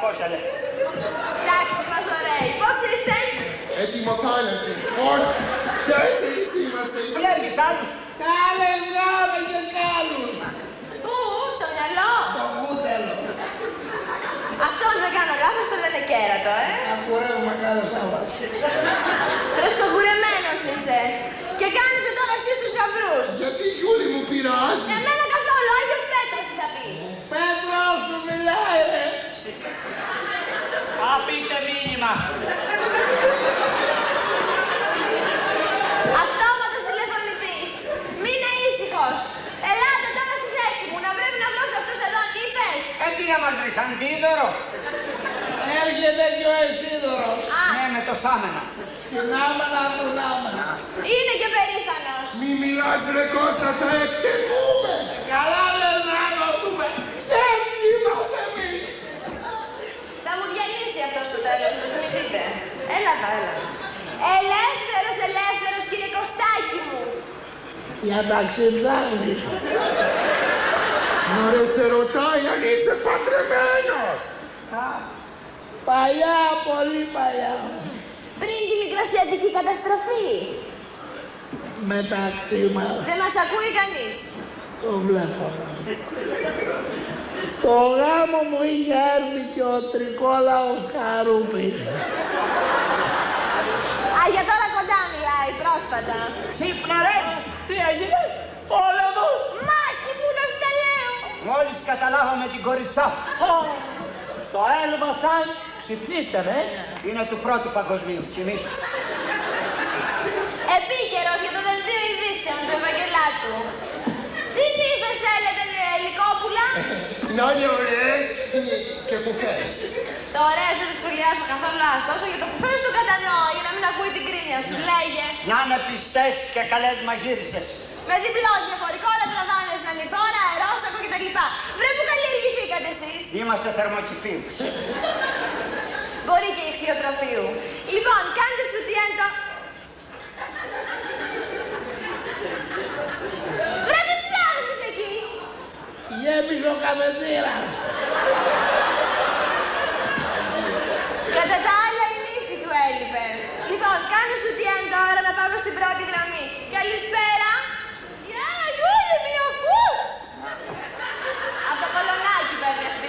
πόσα λέει. Εντάξει, μας ωραίοι. Πώς είστε? Έτοιμο θάνατο. Όχι, 4 είμαστε. Βλέπεις άλλους. Κάλε βγάλε και κάλους. Πού, στο μυαλό. Το κούτελο. Αυτό δεν κάνω λάθος, το λένε κέρατο, Ακουρεύουμε κάθε Σάββατο. Φρεσκοκουρεμένος είσαι. Και κάνετε τώρα εσείς τους γαμπρούς. Γιατί η Γιούλη μου πειράζει. Εμένα καθόλου, Άγιος Πέτρος τι θα πει. Πέτρος που μιλάει ρε. Αφήστε μήνυμα. Αυτόματος τηλεφωνητής. Μείνε ήσυχος. Ελάτε τώρα στη θέση μου, να πρέπει να βρω σε αυτούς εδώ νύφες. Τι να μας βρεις, αντίδωρο. Έρχεται και ο Εσίδωρος. Ναι, με το Σάμενα. Συνάμενα του Νάμενα. Είναι και περήφανος. Μη μιλάς ρε Κώστα, θα εκτεθούμε. Καλά λες να ενωθούμε. Έτσι είμαστε εμείς. Θα μου διαλύσει αυτό στο τέλος, να το θυμηθείτε. Έλα εδώ, έλα. Ελεύθερος, ελεύθερος, κύριε Κωστάκη μου. Για ταξιδάκι. Μωρέ, σε ρωτάει αν είσαι παντρεμένος. Παλιά, πολύ παλιά. Πριν τη μικρασιατική καταστροφή. Μεταξύ μας. Δεν μας ακούει κανείς. Το βλέπω. Το γάμο μου είχε έρθει και ο Τρικόλαος Χαρούπης. Α, για τώρα κοντά μιλάει, πρόσφατα. Ξύπνα ρε. Τι έγινε, πόλεμος. Μάχη που να στελέω. Μόλις καταλάβαμε την κοριτσά. Στο Έλβασαν ξυπνήστε με. Είναι του πρώτου παγκοσμίου, θυμίσου. Επίκαιρος για το δελτίο ειδήσεων του Ευαγγελάτου. Τι νύφες θέλετε, Λυκόπουλα? Να είναι ωραίες και κουφές. Το ωραίες δεν το σχολιάζω καθόλου, άστόσο για το κουφές το κατανοώ, για να μην ακούει την κρίνια σου. Λέγε. Να είναι πιστές και καλές μαγείρισες. Με διπλό διαφορικό, λατραβάνες, νανιφόρα, αερόστακο κτλ. Βρε που καλλιεργηθήκατε εσείς. Είμαστε θερμοκηπίου. Μπορεί και ηχθειοτροφείου. Λοιπόν, κάντε σουτιέν το... Βρε τι ψάχνεις εκεί. Γέμισε ο καφετήρας. Κατά τα άλλα η νύφη του έλειπε. Λοιπόν, κάνε σουτιέν τώρα να πάμε στην πρώτη γραμμή. Καλησπέρα. Γεια, Γιούλη, μη ακούς. Από το κολονάκι παίρνει αυτή.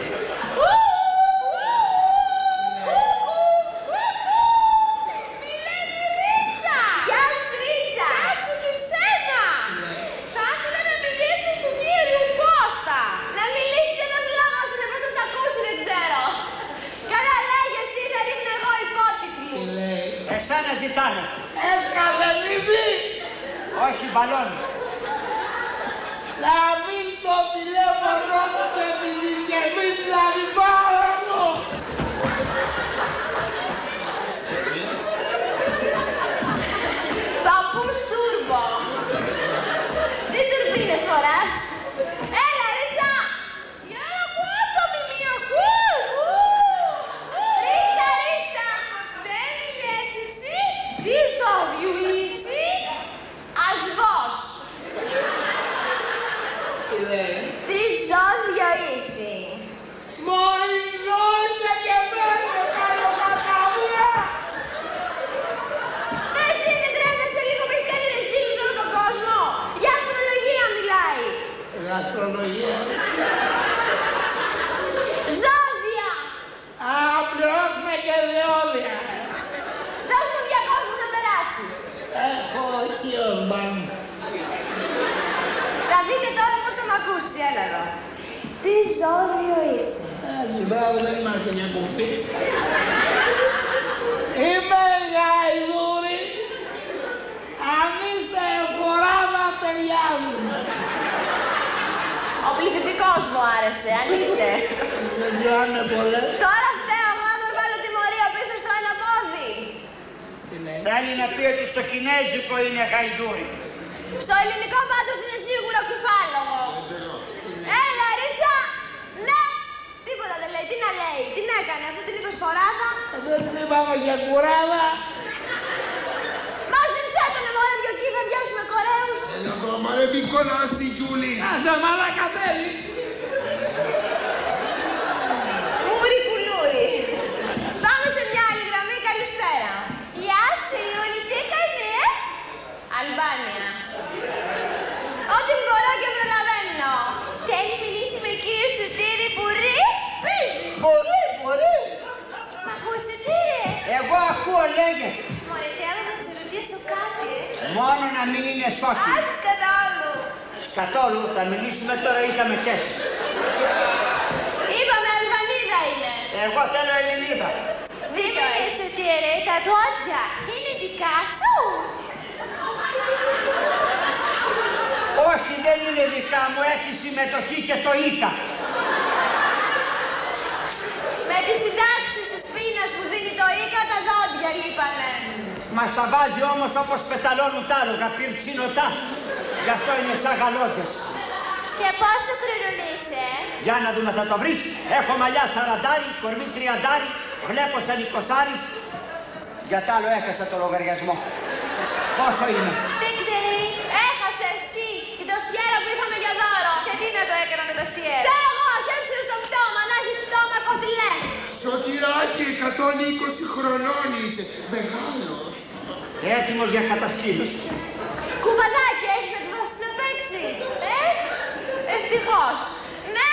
Μιλένη Ρίτσα. Γεια σου, Ρίτσα. Γεια σου και σένα. Θα ήθελα να μιλήσω στον κύριο Κώστα. Να μιλήσεις ένας λόγος είναι πως θα σ' ακούσει, δεν ξέρω. Καλά λέγε εσύ, θα ρίχνω εγώ υπότιτλους. Εσένα ζητάνε. Έσκασε νύφη. Όχι μπαλόνι. Να μην το τηλέφωνο και την συσκευή να την πάρω. Παππούς τούρμπο. Τι τουρμπίνες φοράς? Έλα, Ρίτσα. Γεια, πόσο μη ακούς. Ρίτσα, Ρίτσα. Δεν μιλες εσύ. Τι ζώδιο είσαι? Ασβός. Τι λέει. Τι ζώδιο είσαι? Μοϊζόντια και μένω κάνω κακαβιά. Εσύ δεν τρέπεσαι λίγο με σκέφτεται στήλους όλο τον κόσμο. Για αστρολογία μιλάει. Γαστρολογία. Ζώδια. Α, πληρώσουμε και διόδια. Δώσ' μου 200 να περάσεις. Έχω χιόμπαν. Θα δείτε τώρα πώς θα μ' ακούσει, έλα εδώ. Τι ζώδιο είσαι? Έτσι, μπράβο, δεν είμαστε για κουφί. Είμαι γαϊδούρη. Αν είστε εφοράδα, ταιριάζουμε. Ο πληθυντικός μου άρεσε, αν είστε. Δεν πιάνε πολλές. Τώρα φταίω εγώ να τον βάλω τιμωρία πίσω στο ένα πόδι. Τι λέει. Θέλει να πει ότι στο κινέζικο είναι γαϊδούρι. Στο ελληνικό πάντως είναι σίγουρα κουφάλογο. Έλα, Ρίτσα. Ναι. Τίποτα δεν λέει. Τι να λέει. Τι να έκανε. Αυτή την είπε σφοράδα. Δεν την είπαμε για κουράδα. Μάζεψε τον μωρέ δυο εκεί θα πιάσουμε κορέους. Έλα εδώ, μωρέ, μην κολλάς τη Γιούλη. Άσε μαλάκα θέλει. Μουρικουλού. σπάνια. Ό,τι μπορώ και προλαβαίνω. Θέλει μιλήσει με κύριο Σωτήρη Μπουρή. Πες. Μπορεί. Μ' ακούς, Σωτήρη? Εγώ ακούω, λέγε. Μωρέ, θέλω να σε ρωτήσω κάτι. Μόνο να μην είναι σόκι. Ας καθόλου. Καθόλου, θα μιλήσουμε τώρα ή θα με χέσεις. Είπαμε Αλβανίδα είναι. Εγώ θέλω Ελληνίδα. Δείτε, Σωτήρη, τα δόντια είναι δικά σου. Όχι, δεν είναι δικά μου, έχει συμμετοχή και το ΙΚΑ. Με τις συντάξεις της πείνας που δίνει το ΙΚΑ, τα δόντια λείπανε. Μας τα βάζει όμως όπως πεταλώνουν τ' άλογα, πυρτσινοτά. Γι' αυτό είναι σαν γαλότζες. Και πόσο χρονών είσαι? Για να δούμε, θα το βρεις. Έχω μαλλιά 40, κορμί 30, βλέπω σαν 20. Για τ' άλλο έχασα το λογαριασμό. Πόσο είναι? Δεν ξέρει. Έχασε εσύ την τοστιέρα που είχαμε για δώρο. Και τι να το έκανα με τοστιέρα? Εγώ, έψιλε στο πτώμα, να έχεις πτώμα κοντιλέ. Σωτηράκι, 120 χρονών είσαι. Μεγάλος. Έτοιμος για κατασκήνωση. Κουβαδάκι, έχεις εκδώσει να παίξει. Ευτυχώς. Ναι.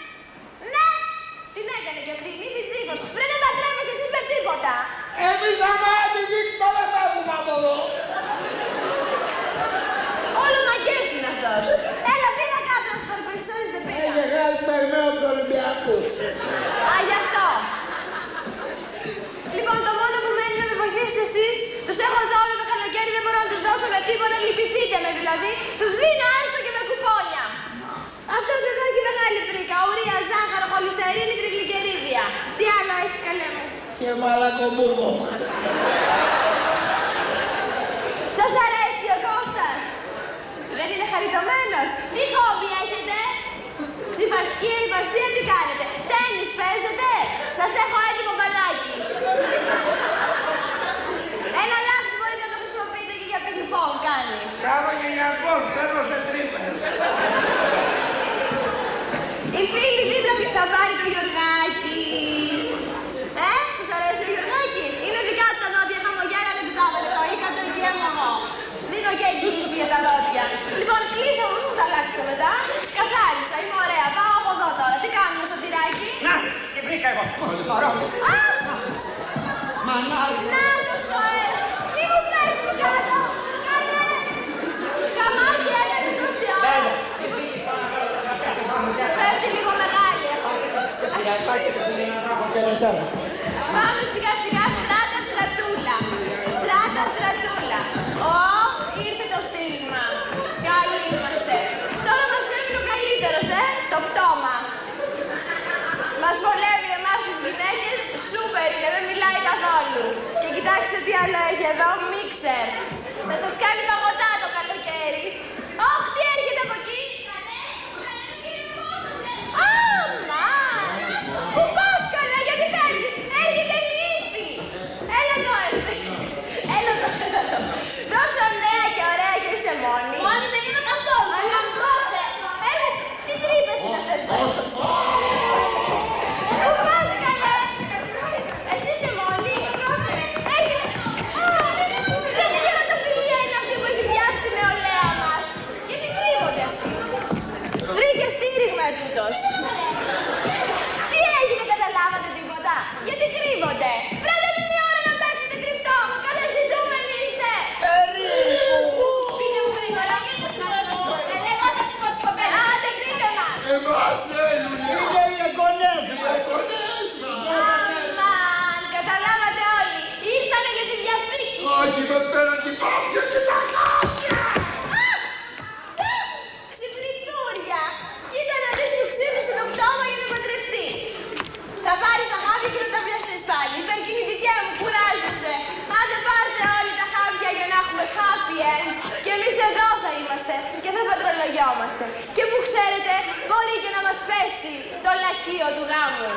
Την έκανε κι αυτή, μη πιτσίκος. Πρέπει να τα τρέμεστε εσείς με τίποτα. Εμείς άμα επιδείξουμε δεν φεύγουμε από εδώ. Όλο μαγκές είναι αυτός. Έλα, πήγα κάτω να σου παραπλησσώνεις, δεν πήγα. Έχει χάσει περιμένω τους Ολυμπιακούς. Α, γι' αυτό. Λοιπόν, το μόνο που μένει να με βοηθήσετε εσείς, τους έχω εδώ όλο το καλοκαίρι, δεν μπορώ να τους δώσω με τίποτα, λυπηθείτε με δηλαδή. Τους δίνω έστω και με κουπόνια. Αυτός εδώ έχει μεγάλη φρίκα, ουρία, ζάχαρο, χολυστερίνη, τριγλικερίδια. Τι άλλο έχεις, καλέ μου? Και μαλακομπούργο. Σας αρέσει ο Κώστας? Δεν είναι χαριτωμένος? Τι χόμπι έχετε? Ψηφασκία, υπασία, τι κάνετε? Τένις παίζετε? Σας έχω έτοιμο μπαλάκι. Ένα λάξι μπορείτε να το χρησιμοποιείτε και για πινκ-πονγκ κάνει. Κάνω και για γκολ, παίρνω σε τρύπες. Η φίλη δίπλα ποιος θα πάρει το Γιωργάκη? Σας αρέσει ο Γιωργάκης? Είναι δικά του τα δόντια, χαμογέλα, δεν του τα έβαλε το ΙΚΑ, το οικιέμαι εγώ. Δίνω και εγγύηση για τα δόντια. Λοιπόν, κλείσαμε, μην μου τα αλλάξετε μετά. Καθάρισα, είμαι ωραία. Πάω από εδώ τώρα. Τι κάνουμε στο τυράκι? Να, τη βρήκα εγώ. Μπορώ. Α! Μανάρι. Να το σου αέρα. Μη μου πέσεις κάτω. Καλέ. Καμάκι έκανε σωστή ώρα. Σε πέφτει λίγο μεγάλη έχω. Πάμε σιγά σιγά στράτα στρατούλα. Στράτα στρατούλα. Ήρθε το στήριγμα. Καλή είμαστε. Τώρα μας φέρνει το καλύτερος, το πτώμα. Μας βολεύει εμάς τις γυναίκες, σούπερ είναι, δεν μιλάει καθόλου. Και κοιτάξτε τι άλλο έχει εδώ, μίξερ. Θα σας κάνει παγωτά το καλοκαίρι. Ωχ, τι έρχεται από εκεί. Αμάν! Πού πας καλά, γιατί φεύγεις? Έρχεται η νύφη. Έλα εδώ, έλα εδώ. Τόσο νέα και ωραία και είσαι μόνη. Μόνη δεν είμαι καθόλου. Αλλά πρόθε. Τι τρύπες είναι αυτές που έχεις? Πού πας καλέ? Εσύ είσαι μόνη. Δεν είναι γερατοφιλία είναι αυτή που έχει πιάσει την νεολαία μας. Γιατί κρύβονται αυτοί? Βρήκε στήριγμα τούτος. Τι έγινε, καταλάβατε τίποτα? Γιατί κρύβονται? Πρέπει να είναι η ώρα να παίξετε κρυφτό. Καλά ζητούμενοι είστε. Πείτε μου γρήγορα. Εγώ θα σου πω τις κοπέλες. Άντε, πείτε μας. Εμάς θέλουνε. Είναι οι εγγονές. Αμάν, καταλάβατε όλοι. Ήρθανε για τη διαθήκη. Όχι, μας φέραν την πάπια και τα χάπια. Ξυπνητούρια. Κοίτα να δεις που ξύπνησε το πτώμα για να παντρευτεί. Θα πάρεις τα χάπια και να τα πιάσεις πάλι. Υπερκινητικέ μου, κουράζεσαι. Άντε πάρτε όλοι τα χάπια για να έχουμε happy end. Και εμείς εδώ θα είμαστε και θα πατρολογιόμαστε. Και που ξέρετε, μπορεί και να μας πέσει το λαχείο του γάμου.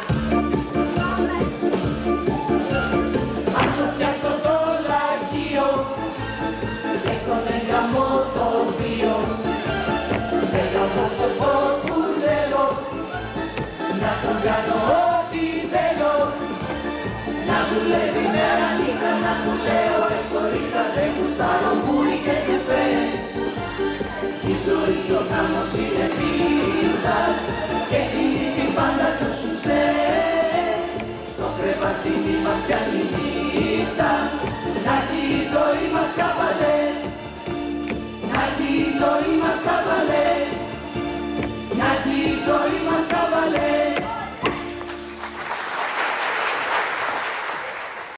Αν το πιάσω το λαχείο και στον εγγαμό το βίο, θέλω να σωστό που θέλω, να τον κάνω ό,τι θέλω, να δουλεύει μέρα νύχτα, να του λέω εξορίχτα, δεν κουστάρω που και του φέρει. μπροστά και την πάντα το σουσέ. Στο κρεβάτι μη μας πιάνει νύχτα, να έρθει η ζωή μας καβαλέ, να έρθει η ζωή μας καβαλέ.